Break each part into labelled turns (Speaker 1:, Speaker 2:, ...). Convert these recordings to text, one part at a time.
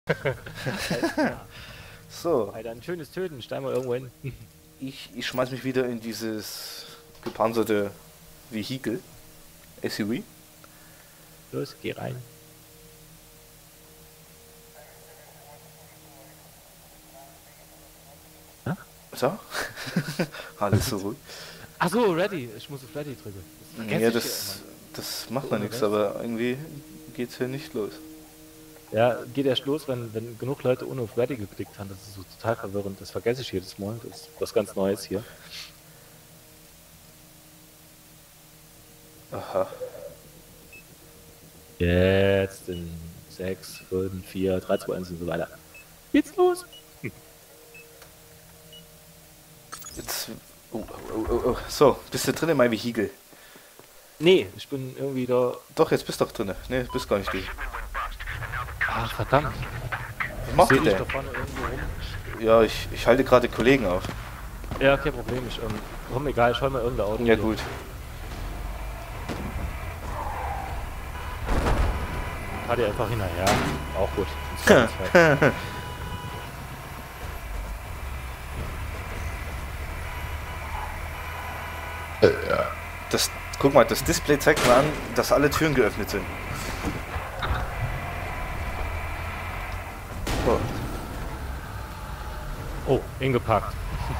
Speaker 1: Alles klar.
Speaker 2: So,
Speaker 1: Alter, ein schönes Töten, steigen wir irgendwo hin.
Speaker 2: ich schmeiß mich wieder in dieses gepanzerte Vehikel. SUV.
Speaker 1: Los, geh rein. Ja?
Speaker 2: So. Alles so ruhig.
Speaker 1: Achso, ready. Ich muss auf ready drücken.
Speaker 2: Ja, das macht noch nichts, aber irgendwie geht's hier nicht los.
Speaker 1: Ja, geht erst los, wenn genug Leute ohne auf ready geklickt haben. Das ist so total verwirrend. Das vergesse ich jedes Mal. Das ist was ganz Neues hier.
Speaker 2: Aha.
Speaker 1: Jetzt in 6, 5, 4, 3, 2, 1 und so weiter. Geht's los?
Speaker 2: Jetzt. Oh. So, bist du drin in meinem Vehikel?
Speaker 1: Nee, ich bin irgendwie da.
Speaker 2: Doch, jetzt bist du doch drin. Nee, bist gar nicht du.
Speaker 1: Ach, verdammt.
Speaker 2: Was macht
Speaker 1: Seh
Speaker 2: ihr
Speaker 1: dich
Speaker 2: denn?
Speaker 1: da vorne irgendwo rum.
Speaker 2: Ja, ich halte gerade Kollegen auf.
Speaker 1: Ja, kein Problem. Komm, egal, ich hol mal irgendein Auto.
Speaker 2: Ja,
Speaker 1: hier.
Speaker 2: gut.
Speaker 1: Fahr dir einfach hinterher. Auch gut. Sonst fahr ich halt.
Speaker 2: Guck mal, das Display zeigt mir an, dass alle Türen geöffnet sind. So.
Speaker 1: Oh, hingepackt.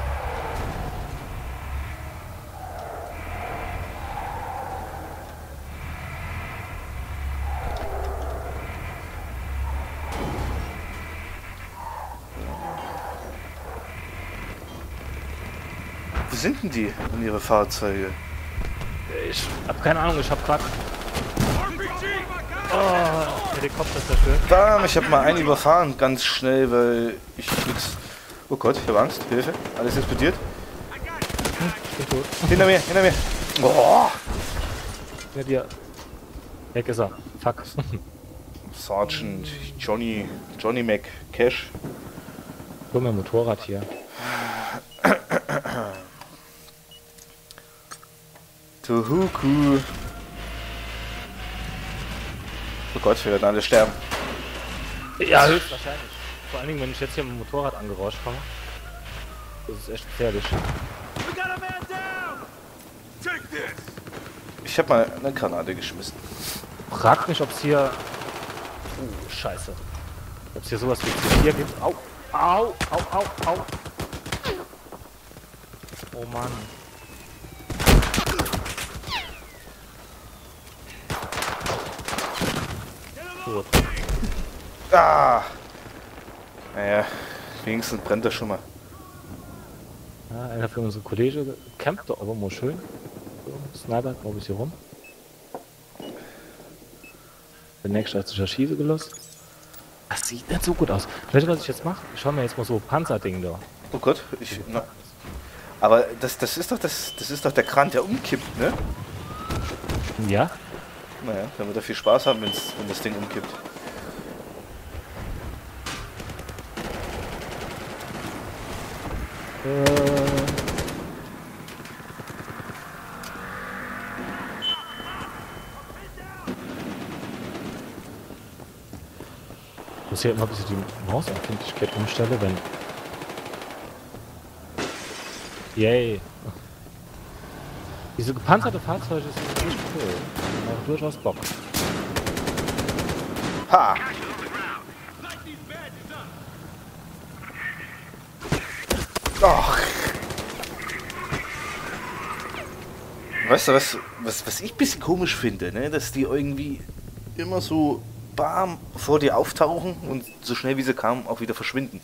Speaker 2: Wo sind denn die und ihre Fahrzeuge?
Speaker 1: Ich hab keine Ahnung, ich hab grad. Oh, Helikopter zerstört.
Speaker 2: Bam, ich habe mal einen überfahren, ganz schnell, weil ich nix. Oh Gott, ich habe Angst. Hilfe, alles explodiert.
Speaker 1: Ich bin tot.
Speaker 2: Hinter mir, hinter mir. Oh.
Speaker 1: Ja, dir. Weg ist er. Fuck.
Speaker 2: Sergeant Johnny Mac Cash.
Speaker 1: Hol mir ein Motorrad hier.
Speaker 2: Tuhuku. Oh Gott, wir werden alle sterben.
Speaker 1: Ja, höchstwahrscheinlich. Vor allen Dingen, wenn ich jetzt hier mit dem Motorrad angerauscht komme. Das ist echt gefährlich.
Speaker 2: Ich habe mal eine Granate geschmissen.
Speaker 1: Frag mich, ob es hier. Scheiße. Ob es hier sowas wie hier gibt. Au! Au! Au! Oh Mann. Tot.
Speaker 2: Ah! Naja, wenigstens brennt das schon mal.
Speaker 1: Ja, einer für unsere Kollege campt da aber mal schön. So, Sniper, glaube ich, hier rum. Der nächste hat sich ja Schieße gelassen. Das sieht nicht so gut aus. Weißt du, was ich jetzt mache? Ich schau mir jetzt mal so Panzerding da.
Speaker 2: Oh Gott, aber das ist doch der Kran, der umkippt, ne?
Speaker 1: Ja?
Speaker 2: Naja, dann wird er viel Spaß haben, wenn das Ding umkippt.
Speaker 1: Ich muss hier immer ein bisschen die Mausempfindlichkeit umstellen, wenn. Yay! Diese gepanzerte Fahrzeuge sind echt cool. Auch durchaus Bock.
Speaker 2: Ha! Ach. Weißt du, was ich ein bisschen komisch finde, ne? Dass die irgendwie immer so bam vor dir auftauchen und so schnell wie sie kamen auch wieder verschwinden.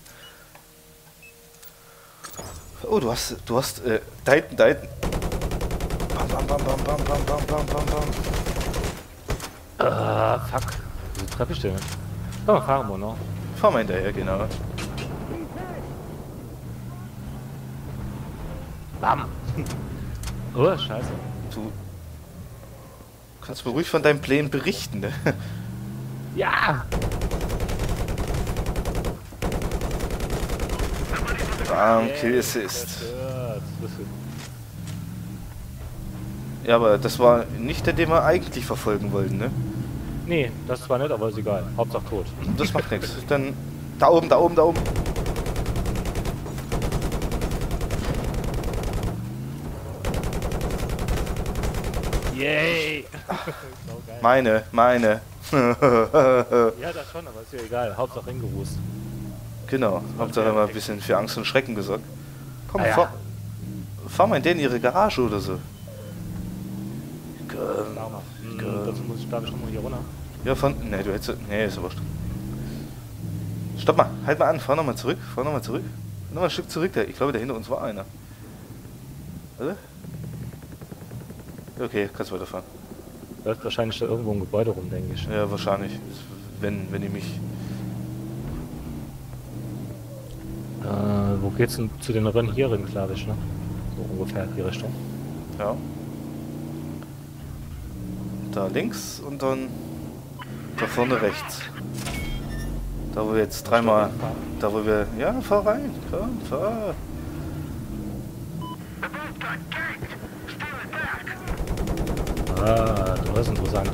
Speaker 2: Oh, du hast Titan. Bam, bam, bam, bam, bam, bam, bam, bam, bam, bam.
Speaker 1: Ah, fuck. Wieso treffe ich den? Oh, fahren wir noch.
Speaker 2: Fahr mal hinterher, genau.
Speaker 1: Bam! Oh, scheiße.
Speaker 2: Du kannst mir ruhig von deinen Plänen berichten, ne?
Speaker 1: Ja!
Speaker 2: Bam, Kill Assist.
Speaker 1: Zerstört.
Speaker 2: Ja, aber das war nicht der, den wir eigentlich verfolgen wollten, ne?
Speaker 1: Nee, das war nicht, aber ist egal. Hauptsache tot.
Speaker 2: Das macht nichts. Dann da oben, da oben, da oben.
Speaker 1: Yay!
Speaker 2: Meine.
Speaker 1: Ja, das schon, aber ist ja egal. Hauptsache hingerußt.
Speaker 2: Genau. Hauptsache mal ein bisschen für Angst und Schrecken gesorgt. Komm,
Speaker 1: Ah, ja.
Speaker 2: fahr mal in den ihre Garage oder so.
Speaker 1: Dazu muss ich, glaube ich, nochmal hier runter.
Speaker 2: Ja, ne, du hättest. Ne, ist ja wurscht. Stopp mal, halt mal an, fahr nochmal zurück, Nochmal ein Stück zurück, ich glaube, da hinter uns war einer. Oder? Okay, kannst weiterfahren.
Speaker 1: Läuft wahrscheinlich da irgendwo im Gebäude rum, denke ich.
Speaker 2: Ja, wahrscheinlich. Wenn ich mich.
Speaker 1: Wo geht's denn zu den Rennhieringen, glaube ich, ne? So ungefähr die Richtung.
Speaker 2: Ja. Da links und dann da vorne rechts. Da wo wir jetzt dreimal. Da wo wir. Ja, fahr rein. Komm, fahr.
Speaker 1: Ah, das ist interessant.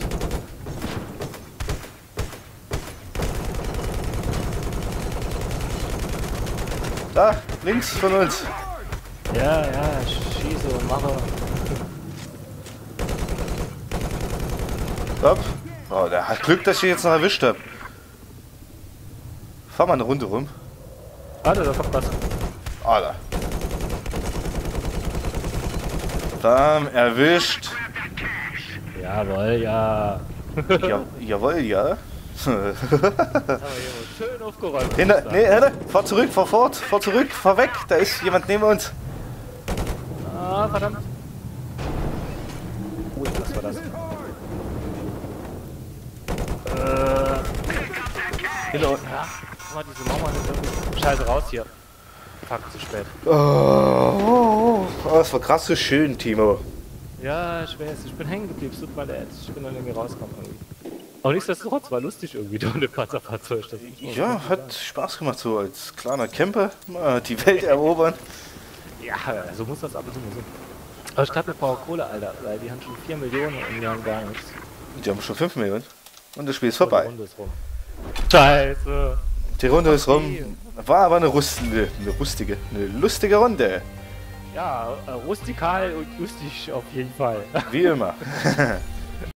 Speaker 2: Da, links von uns.
Speaker 1: Ja, ich schieße und mache.
Speaker 2: Stopp. Oh, der hat Glück, dass ich jetzt noch erwischt habe. Fahr mal eine Runde rum.
Speaker 1: Warte, da kommt was.
Speaker 2: Alter. Bam, erwischt.
Speaker 1: Jawohl, ja.
Speaker 2: Ja, jawohl, ja.
Speaker 1: Das haben wir hier schön aufgeräumt.
Speaker 2: Fahr zurück, fahr zurück, fahr weg. Da ist jemand neben uns.
Speaker 1: Ah, verdammt. Ui, was war das?
Speaker 2: Hinter uns.
Speaker 1: Ja, guck mal, diese Mauer ist irgendwie... Scheiße, raus hier. Fuck, zu spät.
Speaker 2: Oh, das war krass so schön, Timo.
Speaker 1: Ja, ich weiß, ich bin hängen geblieben, es tut mir leid. Ich bin dann irgendwie rausgekommen irgendwie. Aber nichtsdestotrotz war lustig irgendwie, da ohne Panzerfahrzeug. Das muss
Speaker 2: Ja, hat Spaß gemacht, so als kleiner Camper mal die Welt erobern.
Speaker 1: Ja, so muss das ab und zu mal sein. Aber ich glaube, wir brauchen Kohle, Alter, weil die haben schon 4 Millionen und die haben gar nichts.
Speaker 2: Die haben schon 5 Millionen. Und das Spiel ist
Speaker 1: Die
Speaker 2: vorbei.
Speaker 1: Runde ist rum. Scheiße.
Speaker 2: Die Runde ist rum. War aber eine lustige Runde.
Speaker 1: Ja, rustikal und lustig auf jeden Fall.
Speaker 2: Wie immer.